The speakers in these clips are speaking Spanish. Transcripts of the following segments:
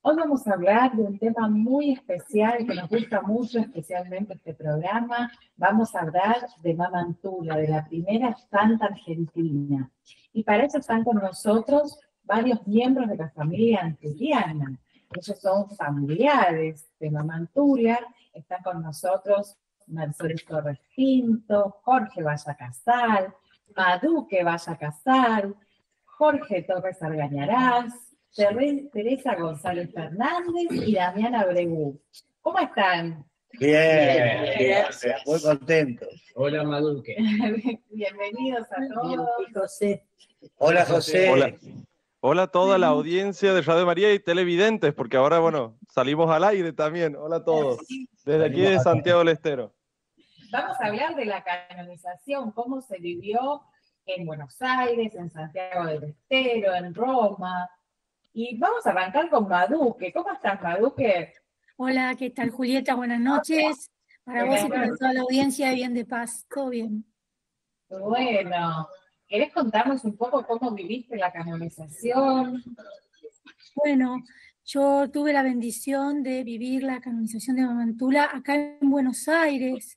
Hoy vamos a hablar de un tema muy especial que nos gusta mucho, especialmente este programa. Vamos a hablar de Mamantula, de la primera santa argentina. Y para eso están con nosotros varios miembros de la familia antuliana. Ellos son familiares de Mamantula. Están con nosotros Mercedes Torres Pinto, Jorge Valla Casal, Maduque Valla Casal, Jorge Torres Argañarás, Teresa González Fernández y Damián Abregú. ¿Cómo están? Bien, bien, muy contentos. Hola, Maduque. Bienvenidos a todos. Y José. Hola, José. Hola. Hola a toda la audiencia de Radio María y televidentes, porque ahora, salimos al aire también. Hola a todos, desde aquí de Santiago del Estero. Vamos a hablar de la canonización, cómo se vivió en Buenos Aires, en Santiago del Estero, en Roma. Y vamos a arrancar con Maduque. ¿Cómo estás, Maduque? Hola, ¿qué tal, Julieta? Buenas noches. Para vos y para toda la audiencia de Bien de Paz. ¿Todo bien? Bueno, ¿querés contarnos un poco cómo viviste la canonización? Bueno, yo tuve la bendición de vivir la canonización de Mamantula acá en Buenos Aires,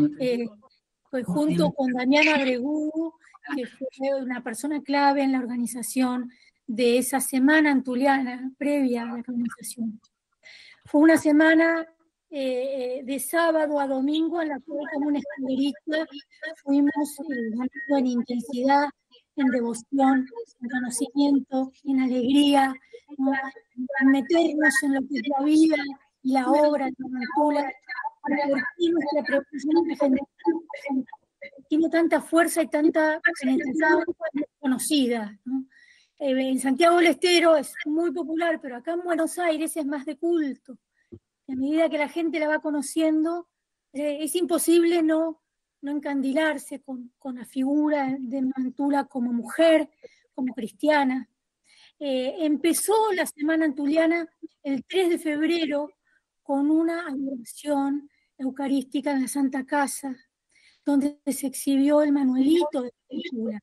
junto con Damián Abregú, que fue una persona clave en la organización de esa semana antuliana previa a la canonización. Fue una semana de sábado a domingo en la cual, como una escalerista, fuimos ganando en intensidad, en devoción, en conocimiento, en alegría, ¿no? En meternos en lo que es la vida y la obra de Mamantula, porque nuestra preparación tiene tanta fuerza y tanta penetración conocida, ¿no? En Santiago del Estero es muy popular, pero acá en Buenos Aires es más de culto. Y a medida que la gente la va conociendo, es imposible no encandilarse con la figura de Mamantula como mujer, como cristiana. Empezó la Semana Antuliana el 3 de febrero con una adoración eucarística en la Santa Casa, donde se exhibió el manuelito de Mamantula.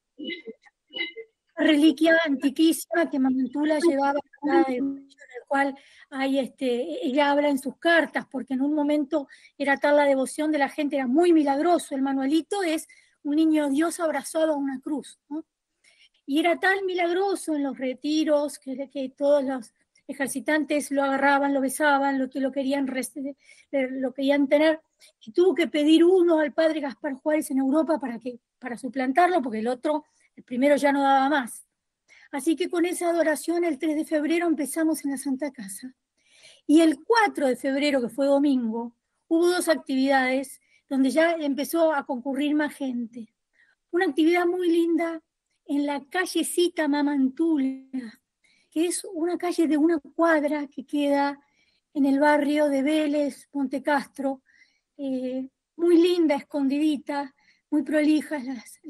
Una reliquia antiquísima que Mamantula llevaba, en el cual ella habla en sus cartas, porque en un momento era tal la devoción de la gente, era muy milagroso. El manuelito es un niño Dios abrazado a una cruz, ¿no? Y era tan milagroso en los retiros que todos los ejercitantes lo agarraban, lo besaban, lo querían tener, y tuvo que pedir uno al padre Gaspar Juárez en Europa para suplantarlo, porque el primero ya no daba más. Así que con esa adoración el 3 de febrero empezamos en la Santa Casa. Y el 4 de febrero, que fue domingo, hubo dos actividades donde ya empezó a concurrir más gente. Una actividad muy linda en la callecita Mamantula, que es una calle de una cuadra que queda en el barrio de Vélez, Montecastro, muy linda, escondidita, muy prolijas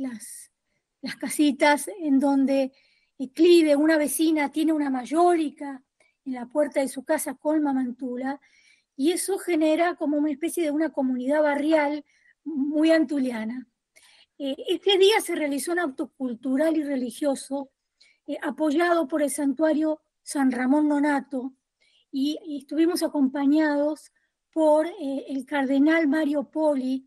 las casitas, en donde Clide, una vecina, tiene una mayólica en la puerta de su casa con Mamantula, y eso genera como una especie de una comunidad barrial muy antuliana. Este día se realizó un acto cultural y religioso apoyado por el santuario San Ramón Nonnato, y estuvimos acompañados por el cardenal Mario Poli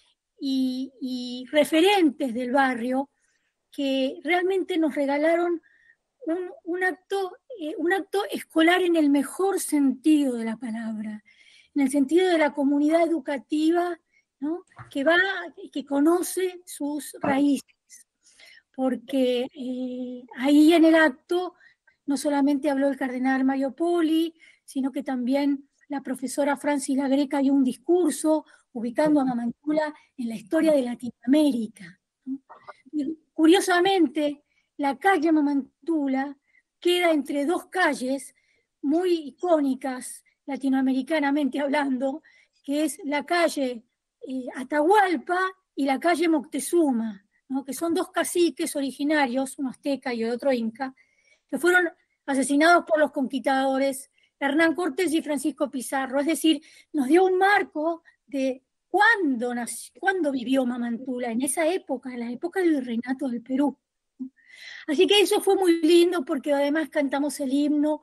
y referentes del barrio que realmente nos regalaron un acto escolar en el mejor sentido de la palabra, en el sentido de la comunidad educativa, ¿no? que conoce sus raíces, porque ahí en el acto no solamente habló el cardenal Mario Poli, sino que también la profesora Francis La Greca dio un discurso ubicando a Mamantula en la historia de Latinoamérica, ¿no? Curiosamente, la calle Mamantula queda entre dos calles muy icónicas latinoamericanamente hablando, que es la calle Atahualpa y la calle Moctezuma, ¿no? Que son dos caciques originarios, uno azteca y otro inca, que fueron asesinados por los conquistadores Hernán Cortés y Francisco Pizarro. Es decir, nos dio un marco de cuándo vivió Mamantula, en esa época, en la época del virreinato del Perú. Así que eso fue muy lindo, porque además cantamos el himno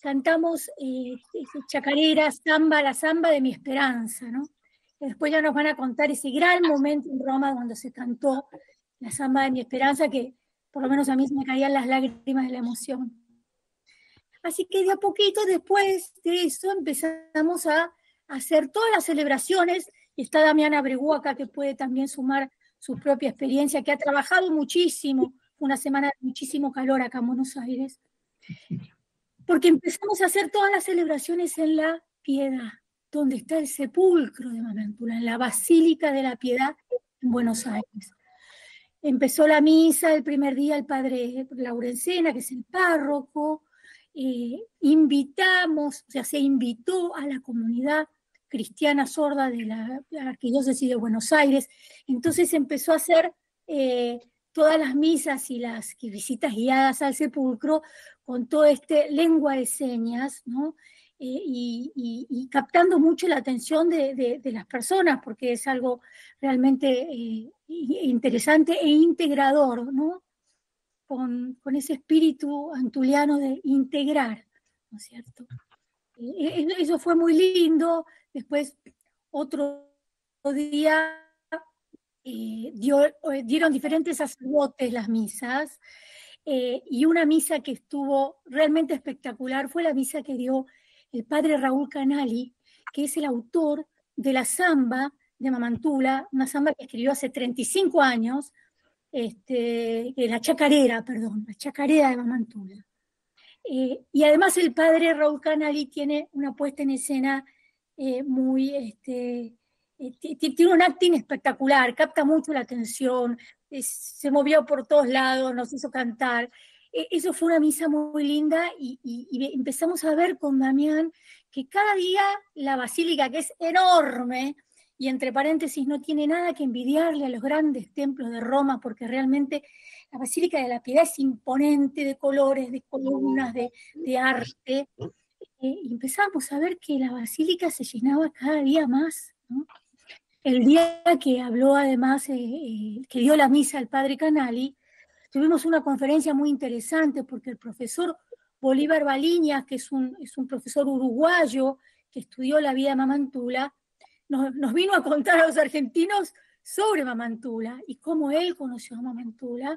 cantamos chacarera, samba, la samba de mi esperanza, ¿no? Y después ya nos van a contar ese gran momento en Roma donde se cantó la samba de mi esperanza, que por lo menos a mí se me caían las lágrimas de la emoción. Así que de a poquito después de eso empezamos a hacer todas las celebraciones, y está Damián Abregu acá que puede también sumar su propia experiencia, que ha trabajado muchísimo, una semana de muchísimo calor acá en Buenos Aires, porque empezamos a hacer todas las celebraciones en la Piedad, donde está el sepulcro de Mamantula, en la Basílica de la Piedad en Buenos Aires. Empezó la misa el primer día el padre Laurencena, que es el párroco. Invitamos, o sea, se invitó a la comunidad cristiana sorda de la Arquidiócesis de Buenos Aires. Entonces empezó a hacer todas las misas y las visitas guiadas al sepulcro con todo este lengua de señas, ¿no? Y captando mucho la atención de las personas, porque es algo realmente interesante e integrador, ¿no? Con ese espíritu antuliano de integrar, ¿no es cierto? Eso fue muy lindo. Después, otro día, dieron diferentes sacerdotes las misas, y una misa que estuvo realmente espectacular fue la misa que dio el padre Raúl Canali, que es el autor de la samba de Mamantula, una samba que escribió hace 35 años, la chacarera de Mamantula. Y además el padre Raúl Canali tiene una puesta en escena muy, tiene un acting espectacular, capta mucho la atención, se movió por todos lados, nos hizo cantar. Eso fue una misa muy linda, y empezamos a ver con Damián que cada día la basílica, que es enorme, y entre paréntesis no tiene nada que envidiarle a los grandes templos de Roma, porque realmente la Basílica de la Piedad es imponente, de colores, de columnas, de arte. Y empezamos a ver que la basílica se llenaba cada día más, ¿no? El día que habló además, que dio la misa el padre Canali, tuvimos una conferencia muy interesante, porque el profesor Bolívar Baliñas, que es un profesor uruguayo que estudió la vida de Mamantula, nos vino a contar a los argentinos sobre Mamantula y cómo él conoció a Mamantula,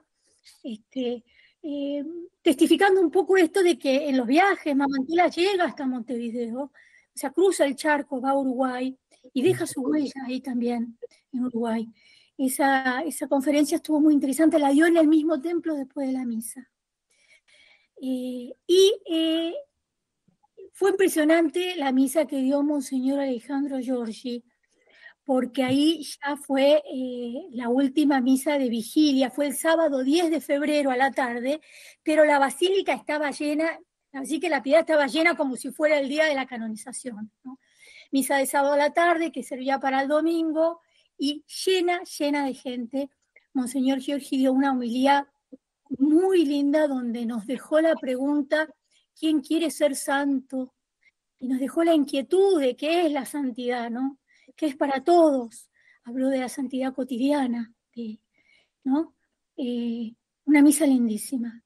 testificando un poco esto de que en los viajes Mamantula llega hasta Montevideo, o sea, cruza el charco, va a Uruguay y deja su huella ahí también en Uruguay. Esa conferencia estuvo muy interesante, la dio en el mismo templo después de la misa. Fue impresionante la misa que dio Monseñor Alejandro Giorgi, porque ahí ya fue la última misa de vigilia, fue el sábado 10 de febrero a la tarde, pero la basílica estaba llena, así que la Piedad estaba llena como si fuera el día de la canonización, ¿no? Misa de sábado a la tarde que servía para el domingo, y llena de gente. Monseñor Giorgi dio una homilía muy linda donde nos dejó la pregunta: ¿quién quiere ser santo? Y nos dejó la inquietud de qué es la santidad, ¿no? Que es para todos. Habló de la santidad cotidiana, ¿no? Una misa lindísima.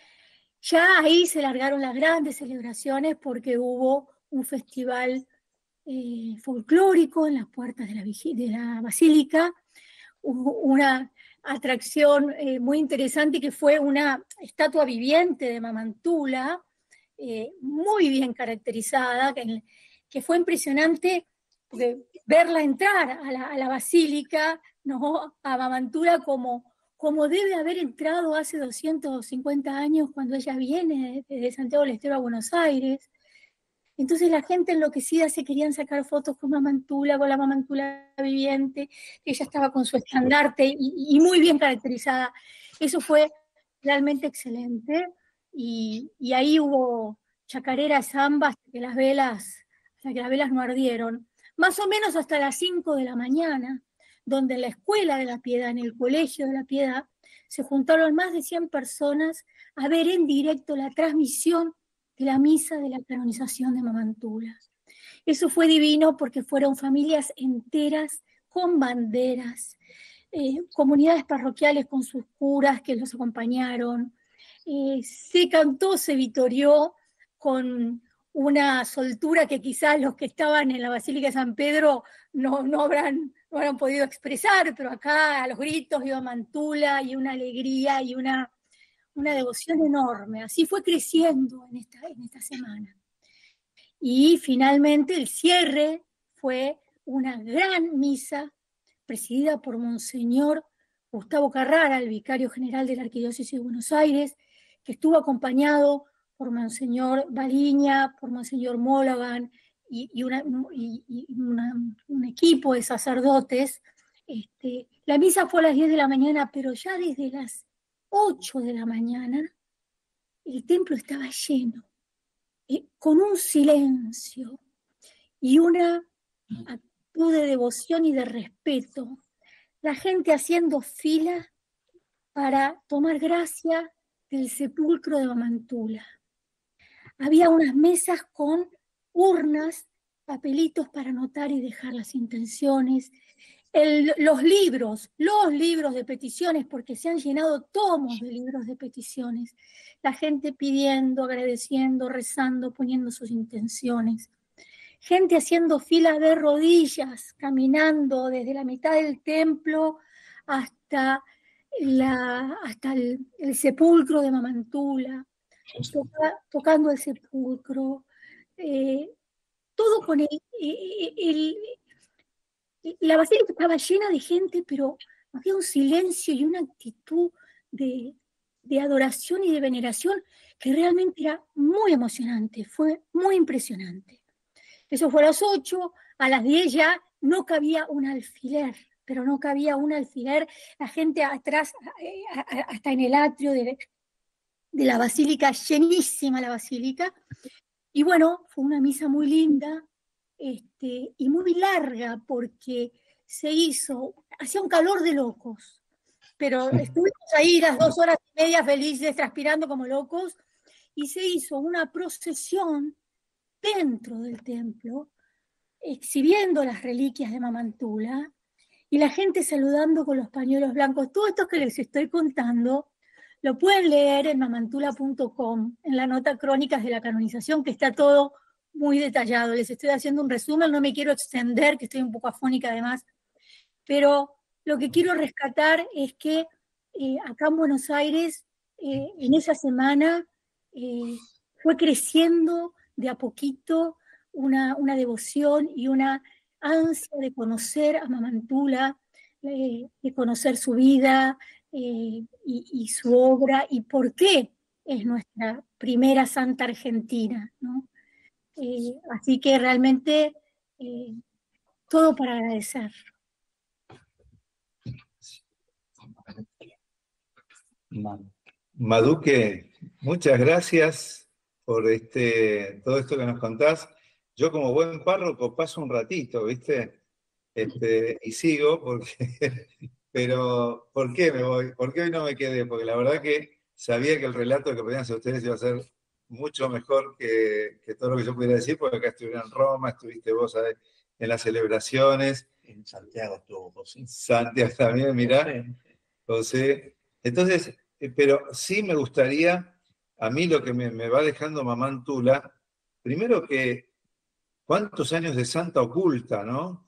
Ya ahí se largaron las grandes celebraciones, porque hubo un festival folclórico en las puertas de la basílica, hubo una atracción muy interesante que fue una estatua viviente de Mamantula, muy bien caracterizada, que fue impresionante verla entrar a la basílica, ¿no? A Mamantula como debe haber entrado hace 250 años cuando ella viene desde Santiago del Estero a Buenos Aires. Entonces la gente enloquecida se querían sacar fotos con Mamantula, con la Mamantula viviente, ella estaba con su estandarte y muy bien caracterizada. Eso fue realmente excelente, y ahí hubo chacarera, samba, hasta que las velas no ardieron, más o menos hasta las 5 de la mañana, donde en la Escuela de la Piedad, en el Colegio de la Piedad, se juntaron más de 100 personas a ver en directo la transmisión de la misa de la canonización de Mamantula. Eso fue divino, porque fueron familias enteras con banderas, comunidades parroquiales con sus curas que los acompañaron. Se cantó, se vitorió con una soltura que quizás los que estaban en la Basílica de San Pedro no habrán podido expresar, pero acá a los gritos iba Mantula y una alegría y una devoción enorme. Así fue creciendo en esta semana. Y finalmente el cierre fue una gran misa presidida por Monseñor Gustavo Carrara, el vicario general de la Arquidiócesis de Buenos Aires, que estuvo acompañado por Monseñor Baliña, por Monseñor Molagan y un equipo de sacerdotes. La misa fue a las 10 de la mañana, pero ya desde las 8 de la mañana el templo estaba lleno, con un silencio y una actitud de devoción y de respeto. La gente haciendo fila para tomar gracia del sepulcro de Mamantula. Había unas mesas con urnas, papelitos para anotar y dejar las intenciones, los libros de peticiones, porque se han llenado tomos de libros de peticiones, la gente pidiendo, agradeciendo, rezando, poniendo sus intenciones, gente haciendo fila de rodillas, caminando desde la mitad del templo hasta el sepulcro de Mamantula, tocando el sepulcro, todo con la basílica estaba llena de gente, pero había un silencio y una actitud de adoración y de veneración que realmente era muy emocionante, fue muy impresionante. Eso fue a las 8, a las 10 ya no cabía un alfiler, pero no cabía un alfiler, la gente atrás, hasta en el atrio de la basílica, llenísima la basílica, y bueno, fue una misa muy linda, y muy larga, porque hacía un calor de locos, pero estuvimos ahí las 2 horas y media felices, transpirando como locos, y se hizo una procesión dentro del templo, exhibiendo las reliquias de Mamantula, y la gente saludando con los pañuelos blancos. Todo esto que les estoy contando lo pueden leer en mamantula.com, en la nota Crónicas de la Canonización, que está todo muy detallado. Les estoy haciendo un resumen, no me quiero extender, que estoy un poco afónica además, pero lo que quiero rescatar es que acá en Buenos Aires, en esa semana, fue creciendo de a poquito una devoción y una ansia de conocer a Mamantula, de conocer su vida y su obra, y por qué es nuestra primera santa argentina, ¿no? Así que realmente todo para agradecer. Maduque, muchas gracias por todo esto que nos contás. Yo como buen párroco paso un ratito, ¿viste? Y sigo, pero ¿por qué me voy? ¿Por qué hoy no me quedé? Porque la verdad que sabía que el relato que podían hacer ustedes iba a ser mucho mejor que todo lo que yo pudiera decir, porque acá estuvieron en Roma, estuviste vos en las celebraciones. En Santiago estuvo José. Santiago también, mirá, José. Entonces, pero sí me gustaría, a mí lo que me va dejando Mamantula, primero que cuántos años de santa oculta, ¿no?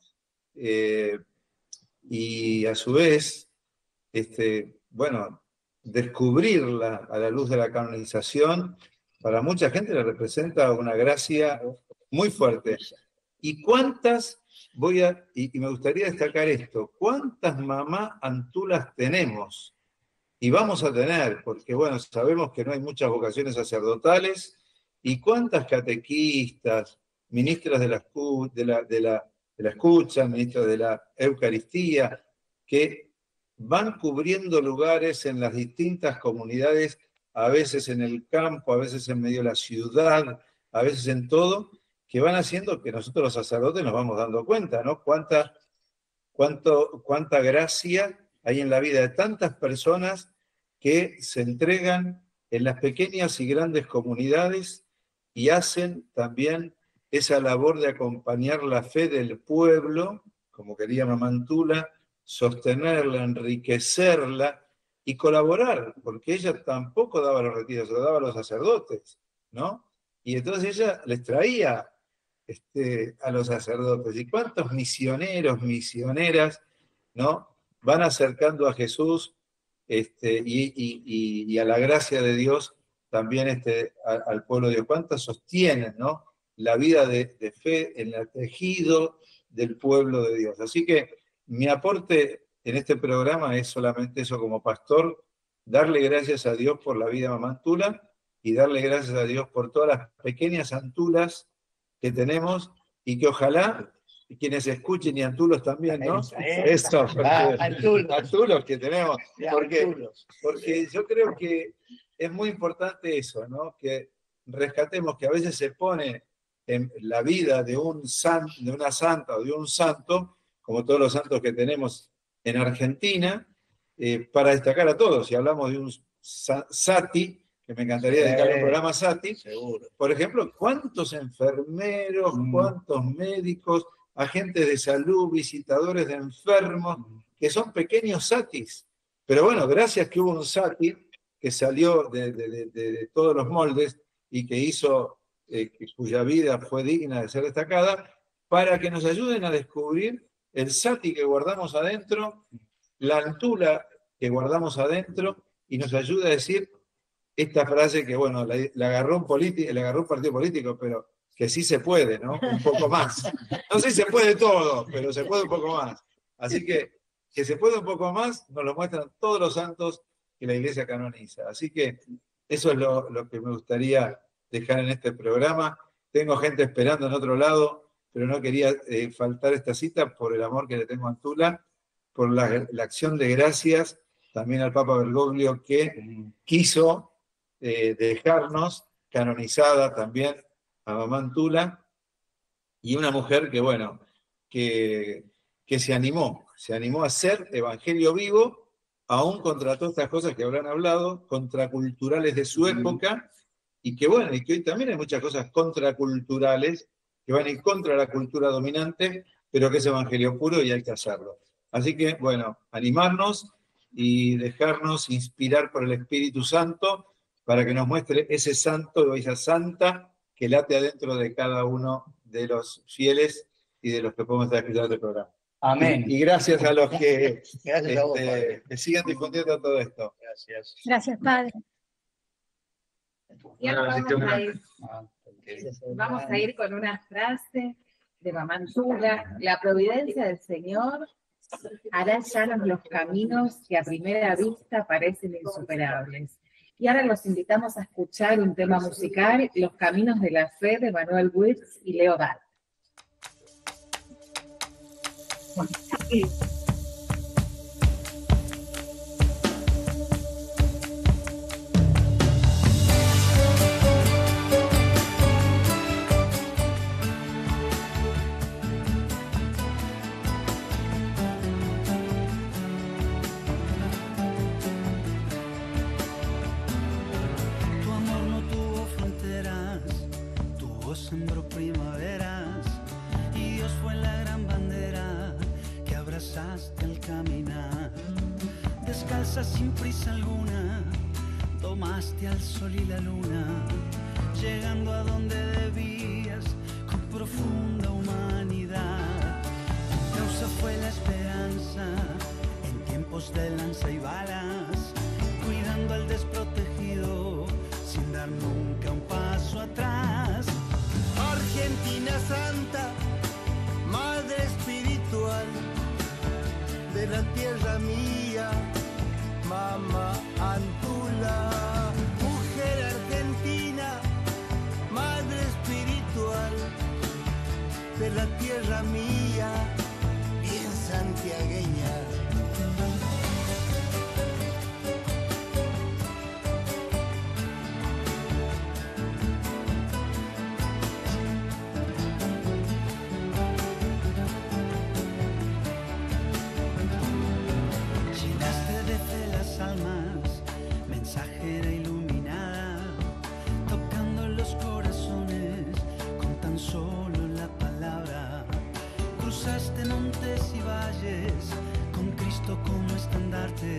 Y a su vez, bueno, descubrirla a la luz de la canonización, para mucha gente le representa una gracia muy fuerte. ¿Y cuántas, y me gustaría destacar esto, cuántas mamá Antulas tenemos? Y vamos a tener, porque bueno, sabemos que no hay muchas vocaciones sacerdotales, y cuántas catequistas, ministras de la escucha, ministras de la Eucaristía, que van cubriendo lugares en las distintas comunidades, a veces en el campo, a veces en medio de la ciudad, a veces en todo, que van haciendo que nosotros los sacerdotes nos vamos dando cuenta, ¿no? Cuánta gracia hay en la vida de tantas personas que se entregan en las pequeñas y grandes comunidades y hacen también esa labor de acompañar la fe del pueblo, como quería Mamantula, sostenerla, enriquecerla y colaborar, porque ella tampoco daba los retiros, se lo daba a los sacerdotes, ¿no? y entonces ella les traía a los sacerdotes. ¿Y cuántos misioneros, misioneras, ¿no? Van acercando a Jesús y a la gracia de Dios también al pueblo de Dios? ¿Cuántas sostienen, ¿no? La vida de fe en el tejido del pueblo de Dios? Así que mi aporte en este programa es solamente eso como pastor, darle gracias a Dios por la vida de Mamá Antula y darle gracias a Dios por todas las pequeñas Antulas que tenemos y que ojalá quienes escuchen y Antulos también, ¿no? Eso, Antulos que tenemos, porque yo creo que es muy importante eso, ¿no? Que rescatemos que a veces se pone en la vida de una santa o de un santo, como todos los santos que tenemos en Argentina, para destacar a todos. Si hablamos de un Sati, que me encantaría dedicarle un programa a Sati, Seguro. por ejemplo, ¿cuántos enfermeros, cuántos médicos, agentes de salud, visitadores de enfermos, que son pequeños Satis? Pero bueno, gracias que hubo un Sati que salió de todos los moldes y que hizo, cuya vida fue digna de ser destacada, para que nos ayuden a descubrir el Sati que guardamos adentro, la Antula que guardamos adentro, y nos ayuda a decir esta frase que, bueno, la agarró un partido político, pero que sí se puede, ¿no? Un poco más. No sé si se puede todo, pero se puede un poco más. Así que se puede un poco más, nos lo muestran todos los santos que la Iglesia canoniza. Así que eso es lo que me gustaría dejar en este programa. Tengo gente esperando en otro lado, pero no quería faltar esta cita por el amor que le tengo a Antula, por la acción de gracias también al Papa Bergoglio, que quiso dejarnos canonizada también a Mamá Antula, y una mujer que, bueno, que se animó a hacer evangelio vivo, aún contra todas estas cosas que habrán hablado, contraculturales de su época, y que, bueno, y que hoy también hay muchas cosas contraculturales que van en contra de la cultura dominante, pero que es evangelio puro y hay que hacerlo. Así que, bueno, animarnos y dejarnos inspirar por el Espíritu Santo para que nos muestre ese santo o esa santa que late adentro de cada uno de los fieles y de los que podemos estar escuchando este programa. Amén. Y gracias a los que, Gracias a vos, Padre. que sigan difundiendo todo esto. Gracias. Gracias, Padre. Y ahora vamos a ir con una frase de Mamá Antula: la providencia del Señor hará llanos los caminos que a primera vista parecen insuperables. Y ahora los invitamos a escuchar un tema musical, Los Caminos de la Fe, de Manuel Wirtz y Leo Dal. Sembró primaveras y Dios fue la gran bandera que abrazaste al caminar. Descalza sin prisa alguna, tomaste al sol y la luna, llegando a donde debías con profunda humanidad. Tu causa fue la esperanza en tiempos de lanza y balas, cuidando al desprotegido sin dar nunca un paso atrás. Argentina Santa, Madre Espiritual de la tierra mía, Mamá Antula. Mujer argentina, Madre Espiritual de la tierra mía, bien santiagueña. Mensajera iluminada, tocando los corazones con tan solo la palabra. Cruzaste montes y valles con Cristo como estandarte,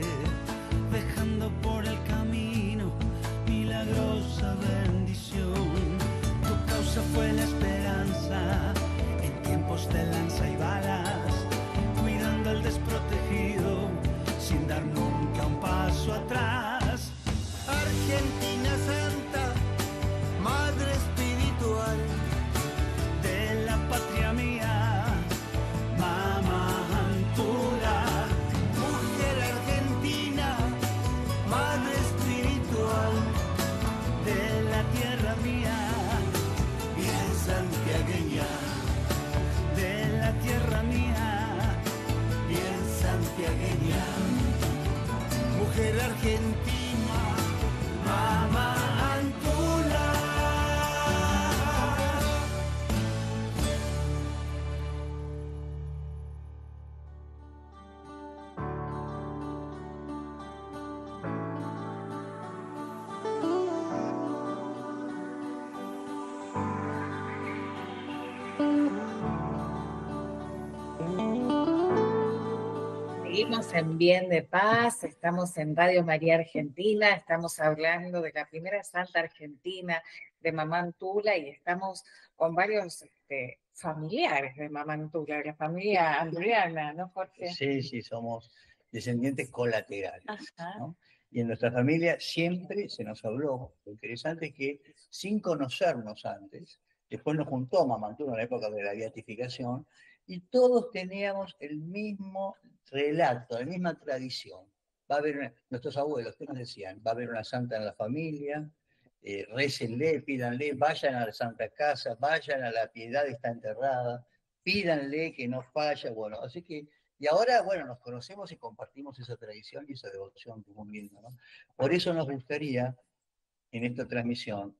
dejando por el camino milagrosa bendición. causa fue la esperanza en tiempos de lanza y balas, cuidando al desprotegido sin dar nunca un paso atrás. Argentina Santa, madre espiritual de la patria mía, Mamá Antula, mujer argentina, madre espiritual de la tierra mía, bien santiagueña, de la tierra mía, bien santiagueña, mujer argentina, Mamá Antula. Seguimos en Bien de Paz, estamos en Radio María Argentina, estamos hablando de la primera santa argentina, de Mamá Antula, y estamos con varios familiares de Mamá Antula, de la familia andriana, ¿no, Jorge? Sí, sí, somos descendientes colaterales, Ajá. ¿no? Y en nuestra familia siempre se nos habló. Lo interesante es que sin conocernos antes, después nos juntó Mamá Antula en la época de la beatificación, y todos teníamos el mismo relato, la misma tradición. Va a haber nuestros abuelos, ¿qué nos decían? Va a haber una santa en la familia, récenle, pídanle, vayan a la Santa Casa, vayan a la Piedad, está enterrada, pídanle que no falla. Bueno, así que, y ahora, bueno, nos conocemos y compartimos esa tradición y esa devoción que estamos viendo, ¿no? Por eso nos gustaría, en esta transmisión,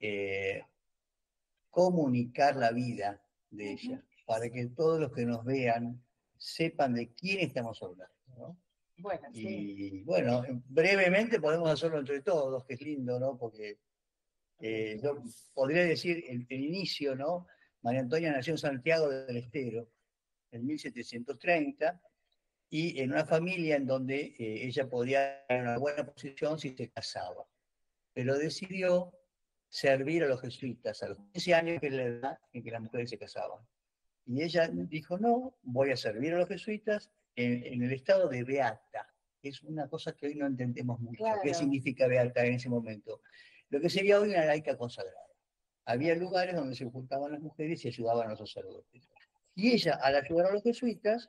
comunicar la vida de ella, para que todos los que nos vean sepan de quién estamos hablando, ¿no? Bueno, sí. Y bueno, brevemente podemos hacerlo entre todos, que es lindo, ¿no? Porque yo podría decir el inicio, ¿no? María Antonia nació en Santiago del Estero en 1730 y en una familia en donde ella podía tener una buena posición si se casaba, pero decidió servir a los jesuitas a los 15 años, que es la edad en que las mujeres se casaban. Y ella dijo, no, voy a servir a los jesuitas en el estado de beata. Es una cosa que hoy no entendemos mucho. Claro. ¿Qué significa beata en ese momento? Lo que sería hoy una laica consagrada. Había lugares donde se juntaban las mujeres y ayudaban a los sacerdotes. Y ella, al ayudar a los jesuitas,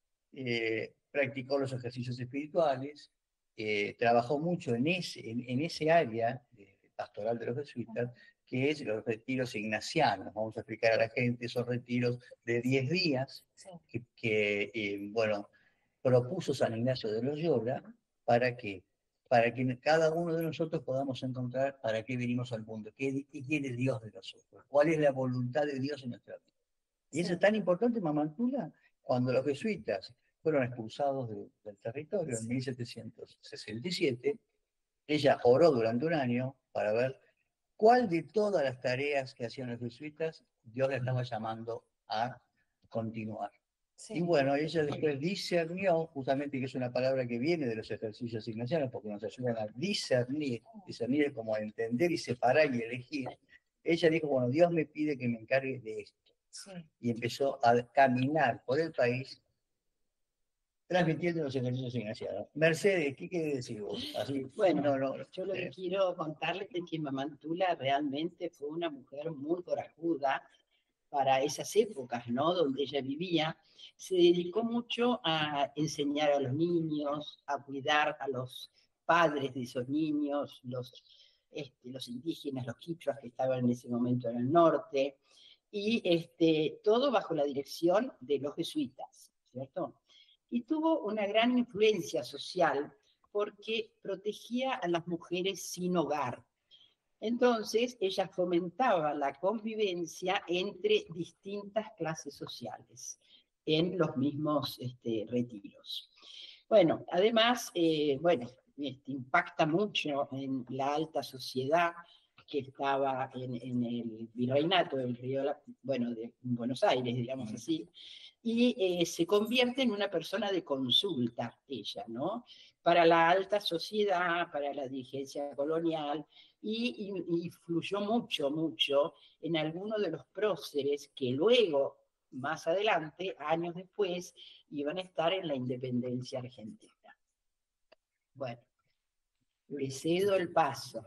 practicó los ejercicios espirituales, trabajó mucho en ese área pastoral de los jesuitas, que es los retiros ignacianos. Vamos a explicar a la gente esos retiros de 10 días Sí. que bueno, propuso San Ignacio de Loyola para que cada uno de nosotros podamos encontrar para qué venimos al mundo, qué quiere Dios de nosotros, cuál es la voluntad de Dios en nuestra vida. Y eso es tan importante, Mamá Antula, cuando los jesuitas fueron expulsados del territorio en 1767, ella oró durante un año para ver cuál de todas las tareas que hacían los jesuitas Dios le estaba llamando a continuar. Sí. Y bueno, ella después discernió, justamente, que es una palabra que viene de los ejercicios ignacianos, porque nos ayudan a discernir es como a entender y separar y elegir. Ella dijo, bueno, Dios me pide que me encargue de esto. Sí. Y empezó a caminar por el país transmitiendo los ejercicios ignacianos. Mercedes, ¿qué quiere decir vos? Así, Bueno, yo lo que quiero contarles es que Mamá Antula realmente fue una mujer muy corajuda para esas épocas, ¿no? Donde ella vivía. Se dedicó mucho a enseñar a los niños, a cuidar a los padres de esos niños, los indígenas, los quichuas que estaban en ese momento en el norte, y todo bajo la dirección de los jesuitas, ¿cierto? Y tuvo una gran influencia social porque protegía a las mujeres sin hogar. Entonces, ella fomentaba la convivencia entre distintas clases sociales en los mismos retiros. Bueno, además, impacta mucho en la alta sociedad que estaba en el virreinato del Río, de Buenos Aires, digamos así, y se convierte en una persona de consulta, ella, ¿no? Para la alta sociedad, para la dirigencia colonial, y fluyó mucho, mucho en algunos de los próceres que luego, más adelante, años después, iban a estar en la independencia argentina. Bueno, le cedo el paso.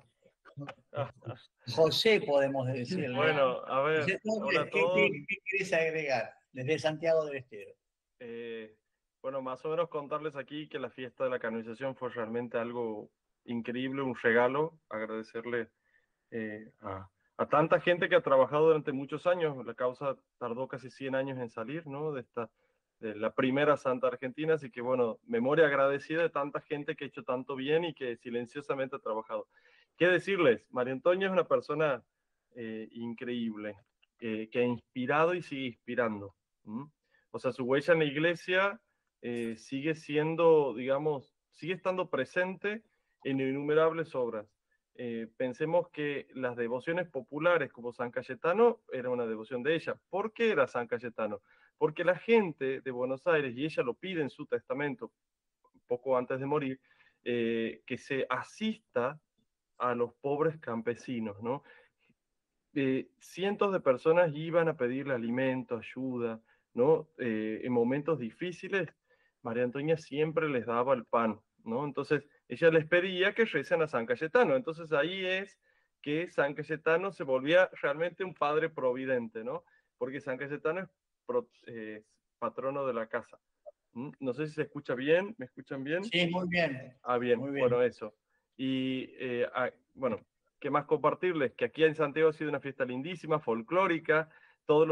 José, podemos decirle. Bueno, a ver, José Torres, hola a ¿qué todos. querés agregar desde Santiago del Estero? Bueno, más o menos contarles aquí que la fiesta de la canonización fue realmente algo increíble, un regalo, agradecerle a tanta gente que ha trabajado durante muchos años. La causa tardó casi 100 años en salir, ¿no? De la primera santa argentina, así que bueno, memoria agradecida de tanta gente que ha hecho tanto bien y que silenciosamente ha trabajado. ¿Qué decirles? María Antonia es una persona increíble, que ha inspirado y sigue inspirando. ¿Mm? O sea, su huella en la iglesia sigue siendo, digamos, sigue estando presente en innumerables obras. Pensemos que las devociones populares como San Cayetano era una devoción de ella. ¿Por qué era San Cayetano? Porque la gente de Buenos Aires, y ella lo pide en su testamento poco antes de morir, que se asista a los pobres campesinos, ¿no? Cientos de personas iban a pedirle alimento, ayuda, ¿no? En momentos difíciles, María Antonia siempre les daba el pan, ¿no? Entonces, ella les pedía que recen a San Cayetano. Entonces, ahí es que San Cayetano se volvía realmente un padre providente, ¿no? Porque San Cayetano es patrono de la casa. No sé si se escucha bien, ¿me escuchan bien? Sí, muy bien. Bien, Muy bien. bueno, eso. Y bueno, ¿qué más compartirles? Que aquí en Santiago ha sido una fiesta lindísima, folclórica, todos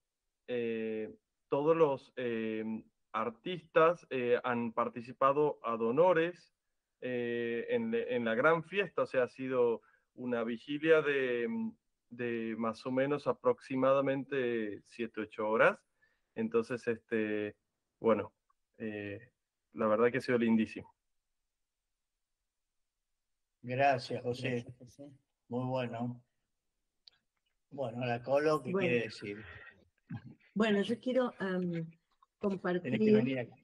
los artistas han participado ad honores en la gran fiesta, o sea, ha sido una vigilia de más o menos aproximadamente 7, 8 horas. Entonces, bueno, la verdad que ha sido lindísimo. Gracias, José. Gracias, José. Muy bueno. Bueno, la Colo, ¿qué Bueno. quiere decir? Bueno, yo quiero Tenés que compartir. venir aquí.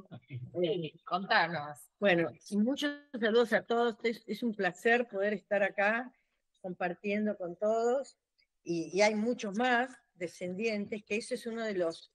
Contanos. Bueno, muchos saludos a todos. Es un placer poder estar acá compartiendo con todos. Y hay muchos más descendientes, que eso es uno de los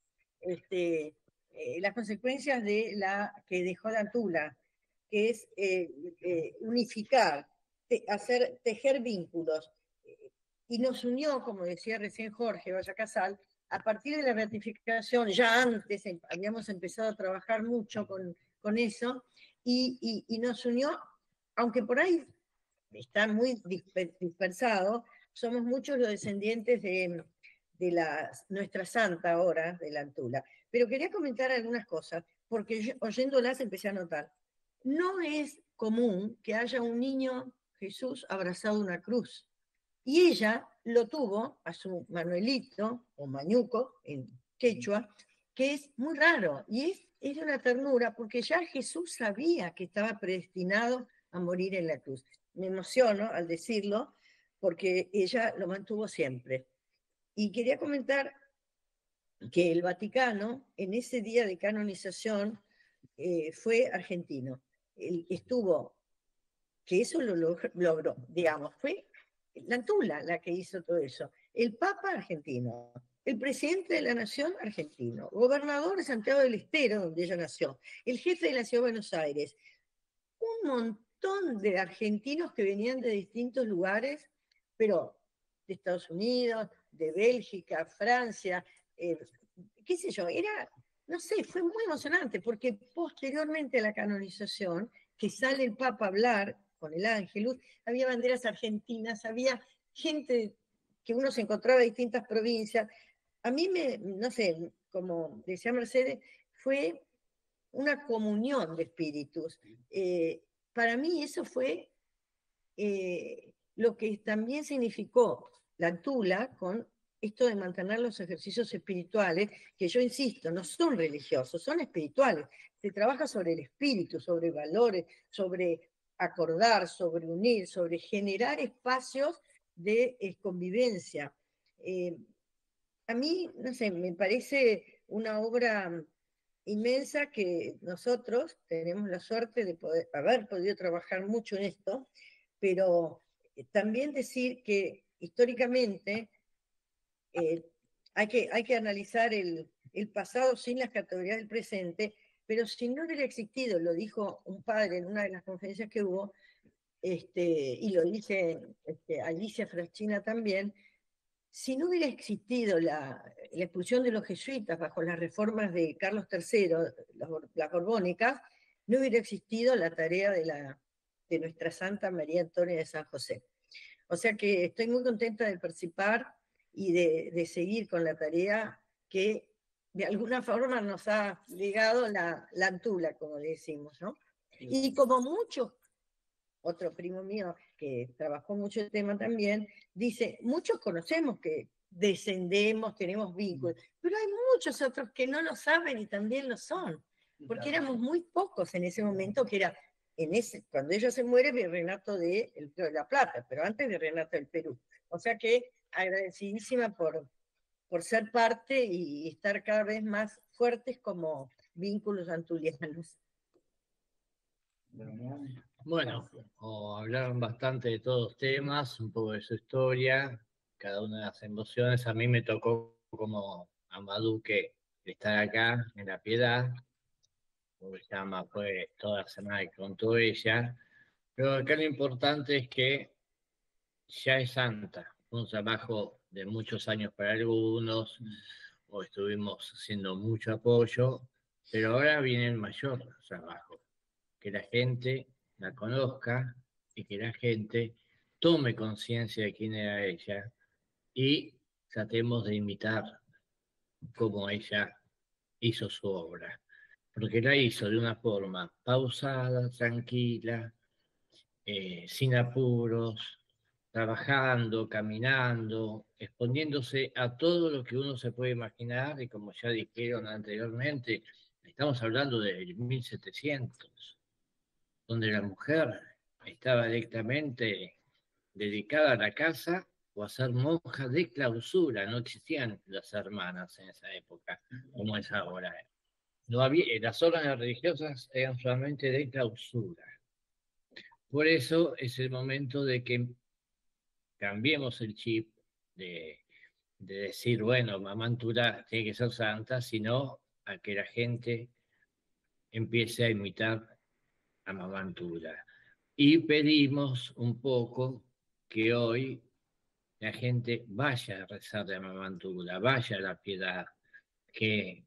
las consecuencias de la que dejó la Tula, que es unificar, tejer vínculos. Y nos unió, como decía recién Jorge Valla Casal, a partir de la ratificación, ya antes habíamos empezado a trabajar mucho con eso, y nos unió, aunque por ahí está muy dispersado, somos muchos los descendientes de nuestra santa ahora, de la Antula. Pero quería comentar algunas cosas, porque yo, oyéndolas empecé a notar. No es común que haya un niño Jesús abrazado a una cruz. Y ella lo tuvo a su Manuelito, o Mañuco, en quechua, que es muy raro, y es de una ternura, porque ya Jesús sabía que estaba predestinado a morir en la cruz. Me emociono al decirlo, porque ella lo mantuvo siempre. Y quería comentar que el Vaticano, en ese día de canonización, fue argentino. Él estuvo, que eso lo logró, digamos, fue la Antula la que hizo todo eso. El Papa argentino, el presidente de la Nación argentino, gobernador de Santiago del Estero, donde ella nació, el jefe de la Ciudad de Buenos Aires, un montón de argentinos que venían de distintos lugares, pero de Estados Unidos, de Bélgica, Francia, qué sé yo, era, no sé, fue muy emocionante, porque posteriormente a la canonización, que sale el Papa a hablar con el Ángelus, había banderas argentinas, había gente que uno se encontraba en distintas provincias. A mí no sé, como decía Mercedes, fue una comunión de espíritus. Para mí eso fue lo que también significó la Tula con esto de mantener los ejercicios espirituales, que yo insisto, no son religiosos, son espirituales. Se trabaja sobre el espíritu, sobre valores, sobre acordar, sobre unir, sobre generar espacios de convivencia. A mí, no sé, me parece una obra inmensa que nosotros tenemos la suerte de haber podido trabajar mucho en esto, pero también decir que históricamente hay que analizar el pasado sin las categorías del presente, pero si no hubiera existido, lo dijo un padre en una de las conferencias que hubo, y lo dice Alicia Fraschina también, si no hubiera existido la expulsión de los jesuitas bajo las reformas de Carlos III, las borbónicas, no hubiera existido la tarea de nuestra Santa María Antonia de San José. O sea que estoy muy contenta de participar y de seguir con la tarea que de alguna forma nos ha legado la Antula, como le decimos, ¿no? Y como muchos, otro primo mío que trabajó mucho el tema también, dice, muchos conocemos que descendemos, tenemos vínculos, pero hay muchos otros que no lo saben y también lo son, porque éramos muy pocos en ese momento, que era, cuando ella se muere, Virreinato de La Plata, pero antes Virreinato del Perú. O sea que agradecidísima por ser parte y estar cada vez más fuertes como vínculos antulianos. Bueno, hablaron bastante de todos los temas, un poco de su historia, cada una de las emociones. A mí me tocó como a Maduque estar acá en La Piedad, como se llama, fue toda la semana que contó ella. Pero acá lo importante es que ya es santa, un trabajo de muchos años para algunos, o estuvimos haciendo mucho apoyo, pero ahora viene el mayor trabajo, que la gente la conozca y que la gente tome conciencia de quién era ella y tratemos de imitar cómo ella hizo su obra, porque la hizo de una forma pausada, tranquila, sin apuros, trabajando, caminando, exponiéndose a todo lo que uno se puede imaginar, y como ya dijeron anteriormente, estamos hablando del 1700, donde la mujer estaba directamente dedicada a la casa o a ser monja de clausura. No existían las hermanas en esa época, como es ahora. No había, las órdenes religiosas eran solamente de clausura. Por eso es el momento de que cambiemos el chip de decir, bueno, Mamá Antula tiene que ser santa, sino a que la gente empiece a imitar a Mamá Antula. Y pedimos un poco que hoy la gente vaya a rezar a Mamá Antula, vaya a La Piedad, que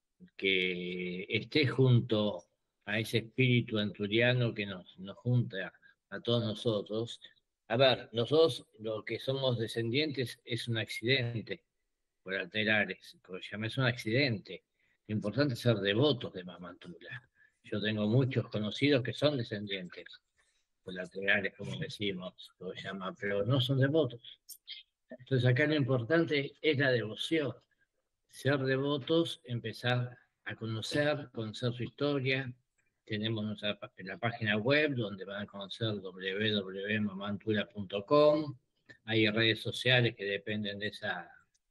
esté junto a ese espíritu anturiano que nos junta a todos nosotros. A ver, nosotros lo que somos descendientes es un accidente colaterales, como se llama, es un accidente. Lo importante es ser devotos de Mamá Antula. Yo tengo muchos conocidos que son descendientes colaterales, como decimos, lo llama, pero no son devotos. Entonces acá lo importante es la devoción. Ser devotos, empezar a conocer su historia. Tenemos la página web donde van a conocer www.mamantula.com. Hay redes sociales que dependen de esa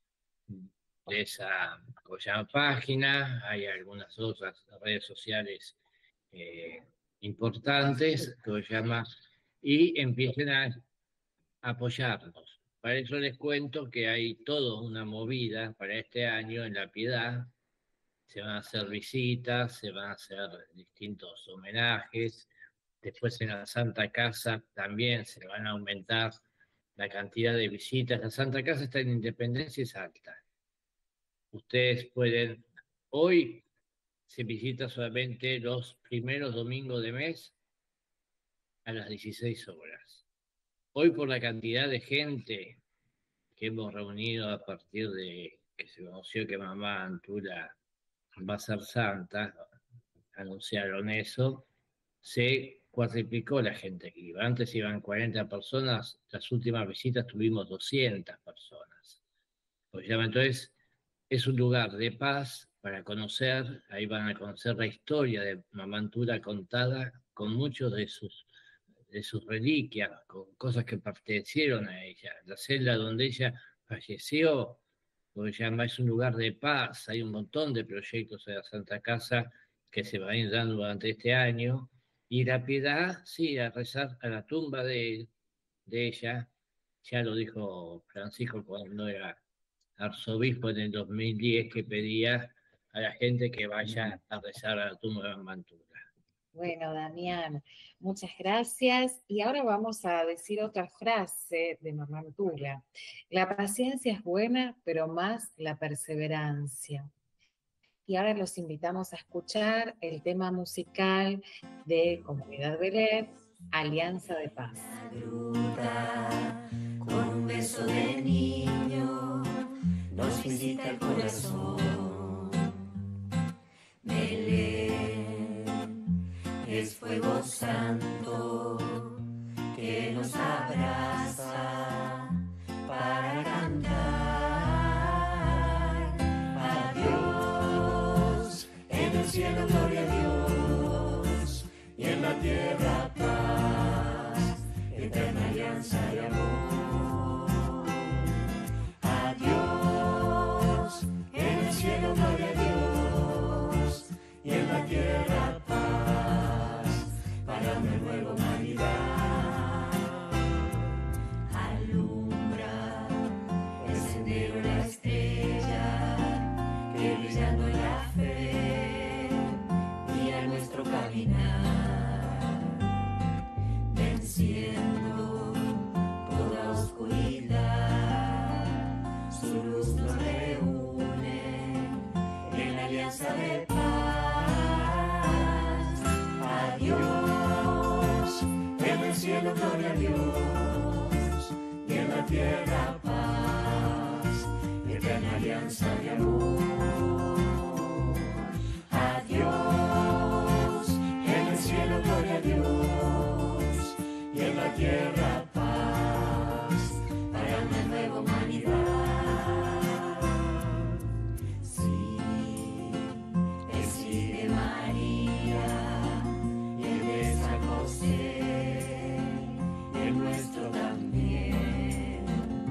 ¿cómo se llama? Página. Hay algunas otras redes sociales importantes que se llama, y empiecen a apoyarnos. Para eso les cuento que hay toda una movida para este año en La Piedad. Se van a hacer visitas, se van a hacer distintos homenajes. Después en la Santa Casa también se van a aumentar la cantidad de visitas. La Santa Casa está en Independencia y Salta. Ustedes pueden, hoy se visita solamente los primeros domingos de mes a las 16 horas. Hoy, por la cantidad de gente que hemos reunido a partir de que se conoció que Mamá Antula va a ser santa, anunciaron eso, se cuadriplicó la gente que iba. Antes iban 40 personas, las últimas visitas tuvimos 200 personas. Entonces, es un lugar de paz para conocer. Ahí van a conocer la historia de Mamá Antula contada con muchos de sus reliquias, con cosas que pertenecieron a ella. La celda donde ella falleció, porque se llama, es un lugar de paz. Hay un montón de proyectos en la Santa Casa que se van a ir dando durante este año. Y La Piedad, sí, a rezar a la tumba de de ella. Ya lo dijo Francisco cuando era arzobispo en el 2010, que pedía a la gente que vaya a rezar a la tumba de Mamantula. Bueno, Damián, muchas gracias. Y ahora vamos a decir otra frase de Mamantula. La paciencia es buena, pero más la perseverancia. Y ahora los invitamos a escuchar el tema musical de Comunidad Belén, Alianza de Paz. Con un beso de niño nos visita el corazón. Belén es fuego santo que nos abraza para cantar a Dios. En el cielo gloria a Dios y en la tierra paz, eterna alianza de amor. A Dios, en el cielo gloria a Dios y en la tierra paz para una nueva humanidad. Alumbra el sendero, la estrella que brillando en la fe guía nuestro caminar, venciendo toda oscuridad. Su luz nos reúne en la alianza de paz. A Dios, en el cielo gloria a Dios y en la tierra paz, eterna alianza de amor. A Dios, en el cielo gloria a Dios y en la tierra paz para una nueva humanidad. Sí, el sí de María y el de San José, el nuestro también,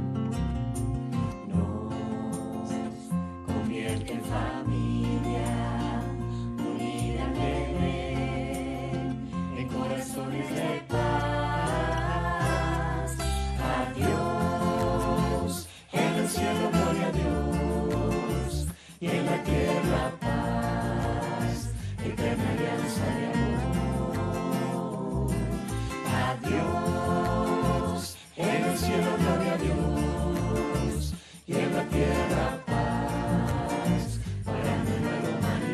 nos convierte en familia unida en Belén, en corazones de paz. A Dios, en el cielo gloria a Dios y en la tierra paz, eterna alianza de amor. A Dios, en el cielo gloria a Dios y en la tierra paz para una nueva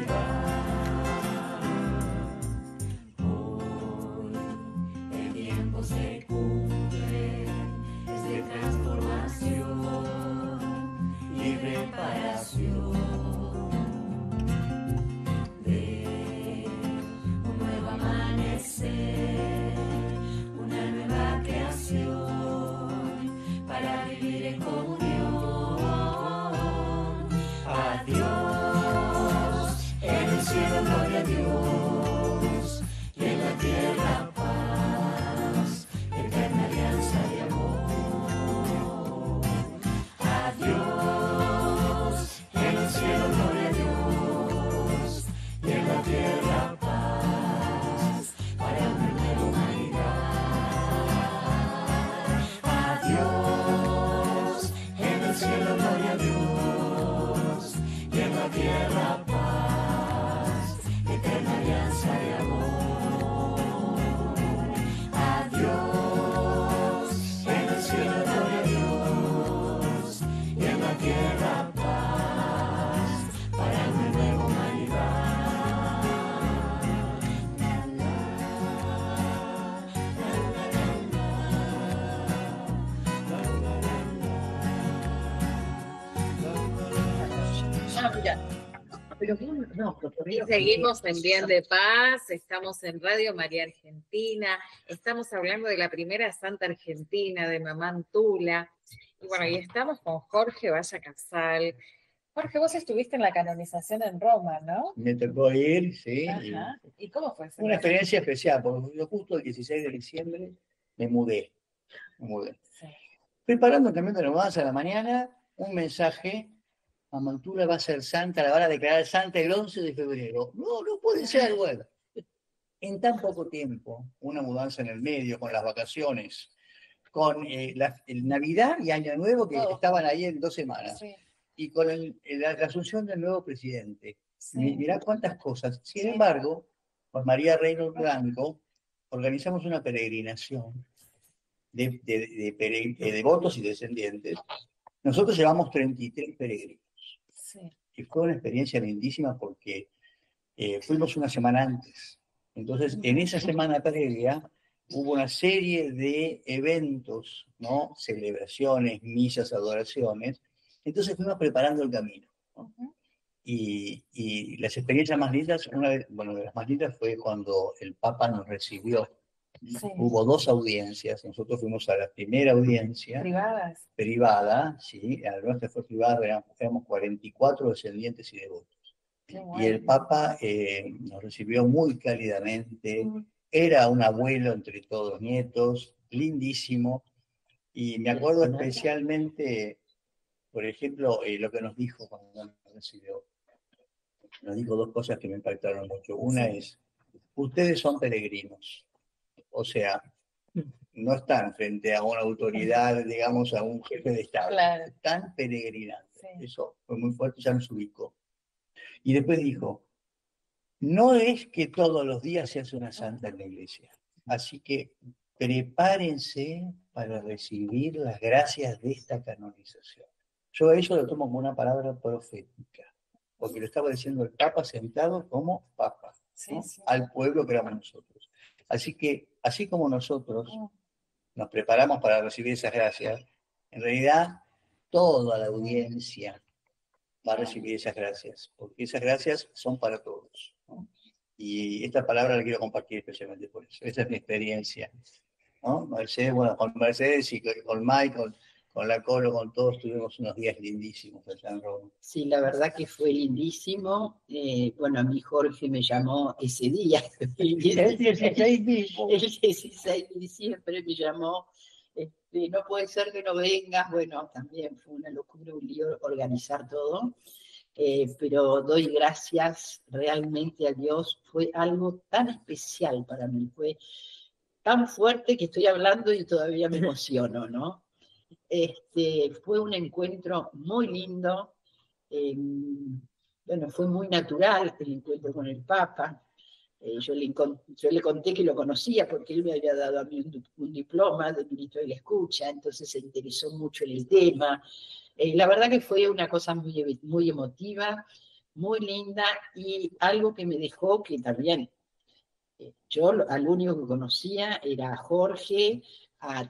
humanidad. Hoy el tiempo se cumple, es de transformación y reparación, de un nuevo amanecer, una nueva creación para vivir en comunión. A Dios, en el cielo gloria a Dios y en la tierra paz, eterna alianza de amor. A Dios, en el cielo gloria a Dios y en la tierra paz para una nueva humanidad. A Dios, en el cielo gloria a Dios y en la tierra paz, eterna alianza de amor. A Dios, en el cielo gloria a Dios y en la tierra paz para una nueva humanidad. Y seguimos en Bien de Paz, estamos en Radio María Argentina, estamos hablando de la primera santa argentina, de Mamantula, y bueno, y estamos con Jorge Valla Casal. Jorge, vos estuviste en la canonización en Roma, ¿no? Me tocó ir, sí. Ajá. ¿Y cómo fue? Una experiencia especial, porque yo justo el 16 de diciembre me mudé. Sí. Preparando el camión de mudanza a la mañana, un mensaje: Mamantula va a ser santa, la van a declarar santa el 11 de febrero. No, no puede ser, bueno. En tan poco tiempo, una mudanza en el medio, con las vacaciones, con el Navidad y Año Nuevo, que Todo. estaban ahí en 2 semanas, Sí, y con la asunción del nuevo presidente. sí. Mirá cuántas cosas. Sin embargo, con María Reynolds Blanco organizamos una peregrinación de devotos y descendientes. Nosotros llevamos 33 peregrinos. Sí. Y fue una experiencia lindísima porque fuimos una semana antes. Entonces, en esa semana previa hubo una serie de eventos, ¿no? Celebraciones, misas, adoraciones. Entonces fuimos preparando el camino, ¿no? Y las experiencias más lindas, bueno, de las más lindas fue cuando el Papa nos recibió. Sí. Hubo 2 audiencias, nosotros fuimos a la primera audiencia Privadas. privada, sí, la nuestra fue privada, éramos 44 descendientes y devotos. Qué Y el bueno. Papa nos recibió muy cálidamente, era un abuelo entre todos los nietos, lindísimo, y me acuerdo especialmente, por ejemplo, lo que nos dijo cuando nos recibió. Nos dijo 2 cosas que me impactaron mucho. Una es, ustedes son peregrinos, o sea, no están frente a una autoridad, digamos, a un jefe de Estado, Claro. están peregrinando. Sí. Eso fue muy fuerte, ya nos ubicó. Y después dijo, no es que todos los días se hace una santa en la iglesia, así que prepárense para recibir las gracias de esta canonización. Yo eso lo tomo como una palabra profética, porque lo estaba diciendo el Papa sentado como Papa, ¿no? Sí, sí. Al pueblo que éramos nosotros. Así que, así como nosotros nos preparamos para recibir esas gracias, en realidad toda la audiencia va a recibir esas gracias, porque esas gracias son para todos, ¿no? Y esta palabra la quiero compartir especialmente por eso. Esa es mi experiencia, ¿no? Mercedes, bueno, con Mercedes y con Mike, con la Colo, con todos tuvimos unos días lindísimos allá en Roma. Sí, la verdad que fue lindísimo. Bueno, a mí Jorge me llamó ese día. El 16 mismo. El 16 de diciembre me llamó. No puede ser que no vengas. Bueno, también fue una locura, un lío organizar todo. Pero doy gracias realmente a Dios. Fue algo tan especial para mí. Fue tan fuerte que estoy hablando y todavía me emociono, ¿no? Fue un encuentro muy lindo. Bueno, fue muy natural el encuentro con el Papa. Yo le conté que lo conocía porque él me había dado a mí un diploma de ministro de la escucha, entonces se interesó mucho en el tema. La verdad que fue una cosa muy, muy emotiva, muy linda, y algo que me dejó que también yo al único que conocía era a Jorge, a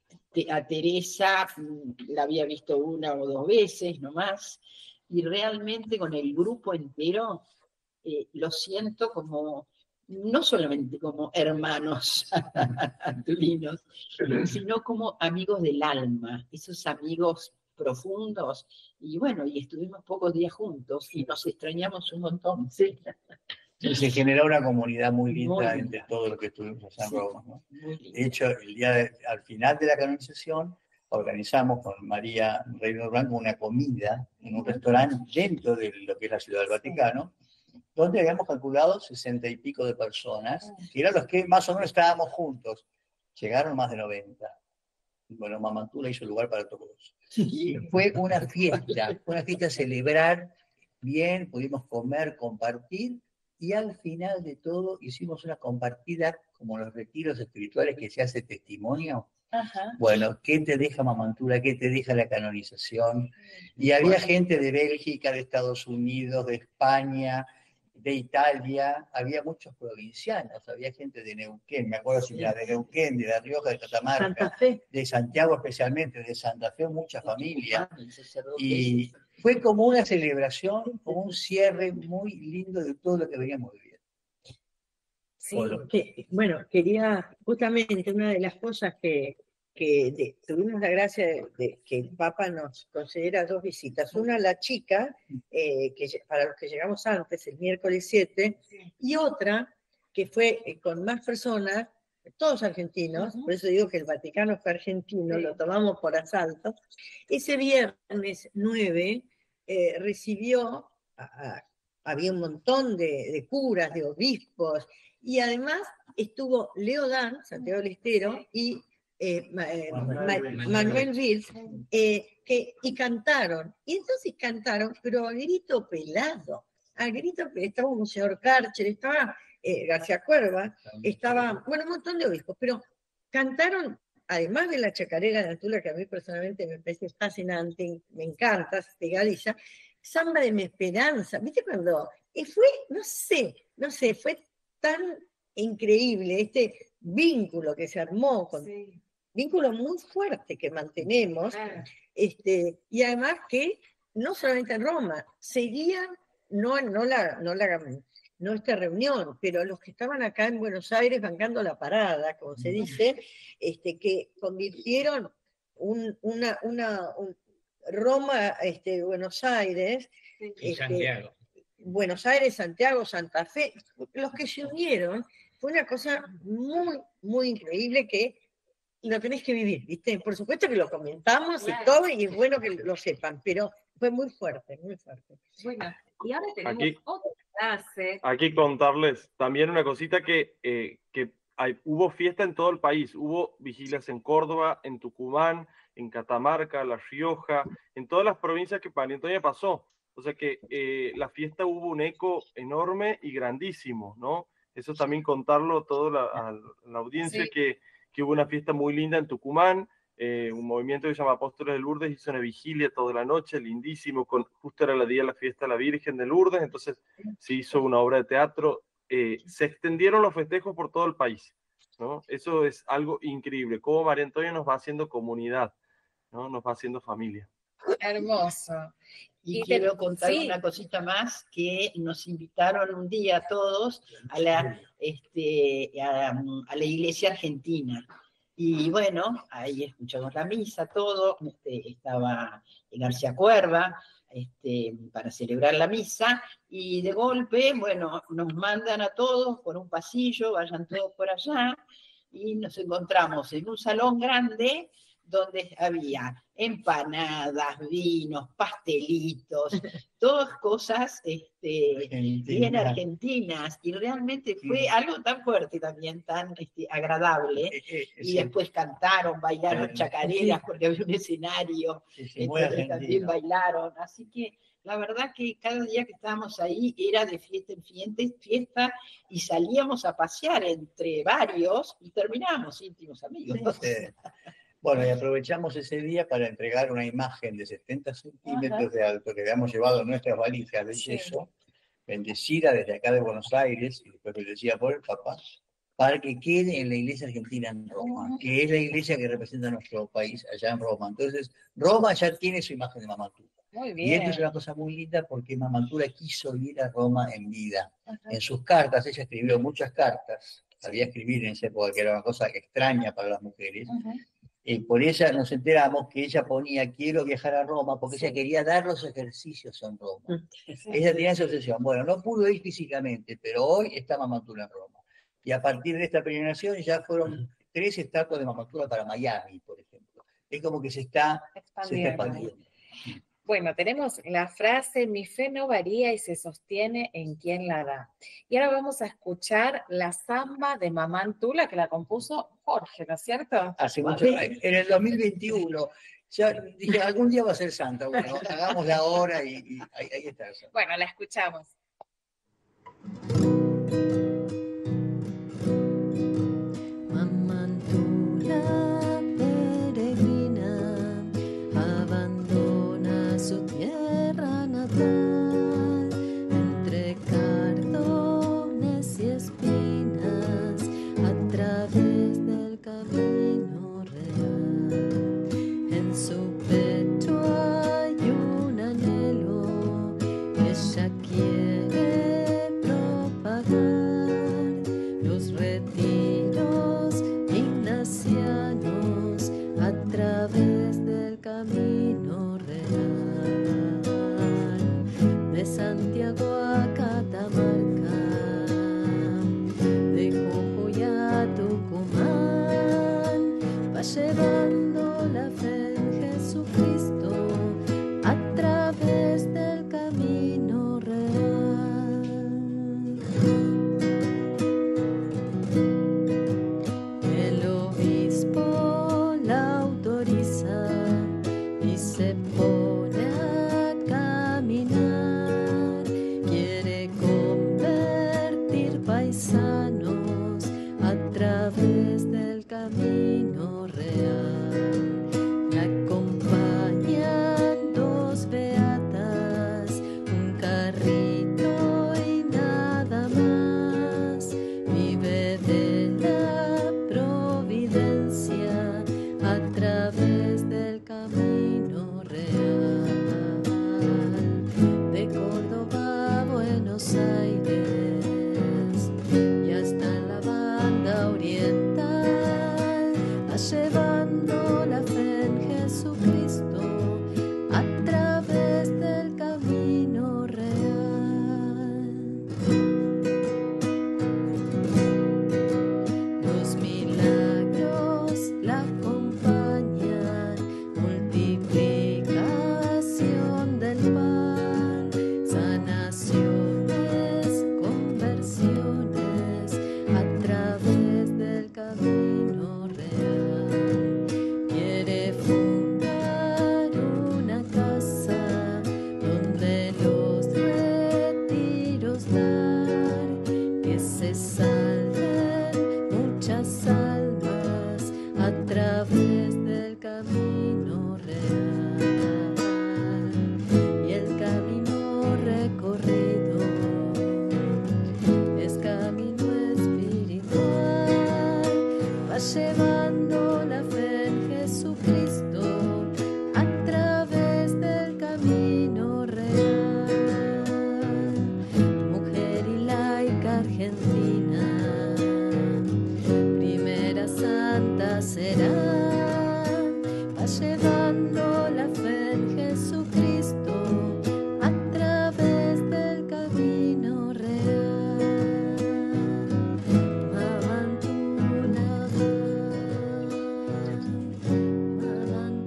Teresa la había visto 1 o 2 veces nomás, y realmente con el grupo entero lo siento como, no solamente como hermanos antulinos, sino como amigos del alma, esos amigos profundos, y bueno, y estuvimos pocos días juntos y nos extrañamos un montón. Sí. Se generó una comunidad muy linda Muy linda. entre todos los que estuvimos allá en Sí, Roma, ¿no? muy lindo. De hecho, al final de la canonización, organizamos con María Reynolds Blanco una comida en un restaurante dentro de lo que es la Ciudad del Vaticano, donde habíamos calculado 60 y pico de personas, que eran los que más o menos estábamos juntos. Llegaron más de 90. Bueno, Mamantula hizo lugar para todos. Y fue una fiesta celebrar bien, pudimos comer, compartir, y al final de todo hicimos una compartida como los retiros espirituales que se hace testimonio. Ajá. Bueno, ¿qué te deja Mamantula? ¿Qué te deja la canonización? Y había gente de Bélgica, de Estados Unidos, de España, de Italia, había muchos provincianos, había gente de Neuquén, me acuerdo si era de Neuquén, de La Rioja, de Catamarca, Santa Fe. de Santiago especialmente, de Santa Fe, mucha familia. El sacerdote. Y fue como una celebración, como un cierre muy lindo de todo lo que veníamos viviendo. Sí, bueno, quería, justamente una de las cosas que tuvimos la gracia de que el Papa nos concediera 2 visitas. Una, la chica, para los que llegamos antes, el miércoles 7, y otra que fue con más personas, todos argentinos, por eso digo que el Vaticano fue argentino, lo tomamos por asalto. Ese viernes 9 recibió, había un montón de curas, de obispos, y además estuvo Leo Dan, Santiago del Estero, y Manuel Ritz, y cantaron. Y entonces cantaron, pero a grito pelado. Estaba un señor Karcher, estaba García Cuerva, estaba, bueno, un montón de obispos, pero cantaron, además de la chacarera de Antula, que a mí personalmente me parece fascinante, me encanta, es pegadiza, Samba de mi Esperanza, ¿viste cuando? Y fue, no sé, fue tan increíble este vínculo que se armó, vínculo muy fuerte que mantenemos, y además que no solamente en Roma, seguían, no esta reunión, pero los que estaban acá en Buenos Aires bancando la parada, como se dice, que convirtieron Roma, Buenos Aires, Santiago. Buenos Aires, Santiago, Santa Fe, los que se unieron, fue una cosa muy, muy increíble que lo tenés que vivir, ¿viste? Por supuesto que lo comentamos y todo, y es bueno que lo sepan, pero fue muy fuerte, muy fuerte. Bueno, y ahora tenemos otra frase. Aquí contarles también una cosita que hubo fiesta en todo el país, hubo vigilias en Córdoba, en Tucumán, en Catamarca, La Rioja, en todas las provincias que María Antonia pasó. O sea que la fiesta hubo un eco enorme y grandísimo, ¿no? Eso también contarlo a la audiencia, Sí. que hubo una fiesta muy linda en Tucumán, un movimiento que se llama Apóstoles de Lourdes hizo una vigilia toda la noche, lindísimo, justo era el día de la fiesta de la Virgen de Lourdes, entonces se hizo una obra de teatro, se extendieron los festejos por todo el país, ¿no? Eso es algo increíble, cómo María Antonia nos va haciendo comunidad, ¿no? Nos va haciendo familia. Hermoso. Y quiero contar una cosita más, que nos invitaron un día a todos a la iglesia argentina. Y bueno, ahí escuchamos la misa, todo, estaba García Cuerva, para celebrar la misa, y de golpe, bueno, nos mandan a todos por un pasillo, vayan todos por allá, y nos encontramos en un salón grande, donde había empanadas, vinos, pastelitos, todas cosas bien argentinas, y realmente fue algo tan fuerte también, tan agradable, y después cantaron, bailaron chacareras, porque había un escenario, entonces también bailaron, así que la verdad que cada día que estábamos ahí era de fiesta en fiesta, y salíamos a pasear entre varios, y terminábamos íntimos amigos. Bueno, y aprovechamos ese día para entregar una imagen de 70 centímetros de alto que habíamos llevado en nuestras valijas de yeso, bendecida desde acá de Buenos Aires, y después bendecida por el Papa, para que quede en la iglesia argentina en Roma, que es la iglesia que representa a nuestro país allá en Roma. Entonces, Roma ya tiene su imagen de Mama Antulla. Muy bien. Y esto es una cosa muy linda porque Mama Antulla quiso ir a Roma en vida. En sus cartas, ella escribió muchas cartas, sabía escribir en esa época, que era una cosa extraña para las mujeres. Por ella nos enteramos que ella ponía quiero viajar a Roma porque ella quería dar los ejercicios en Roma. Ella tenía esa obsesión. Bueno, no pudo ir físicamente, pero hoy está Mama Antulla en Roma. Y a partir de esta peregrinación ya fueron 3 estatuas de Mama Antulla para Miami, por ejemplo. Es como que se está expandiendo. Bueno, tenemos la frase, mi fe no varía y se sostiene en quien la da. Y ahora vamos a escuchar la samba de Mamá Antulla, que la compuso Jorge, ¿no es cierto? Hace mucho tiempo, en el 2021. Ya dije, algún día va a ser santa. Bueno, hagámosla ahora y ahí está. Bueno, la escuchamos. Su tierra natal, entre cardones y espinas, a través del camino real. En su pecho hay un anhelo que ella quiere propagar. Los retiros ignacianos a través del camino real. De Santiago a Catamarca, de Jujuy a Tucumán, va llevando la fe en Jesucristo a través del camino real. El obispo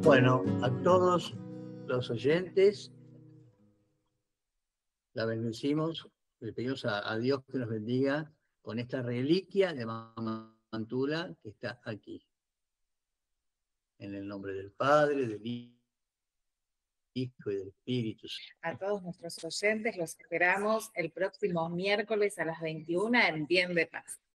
Bueno, a todos los oyentes, la bendecimos, le pedimos a Dios que nos bendiga con esta reliquia de Mamantula que está aquí. En el nombre del Padre, del Hijo y del Espíritu Santo. A todos nuestros oyentes los esperamos el próximo miércoles a las 21 en Bien de Paz.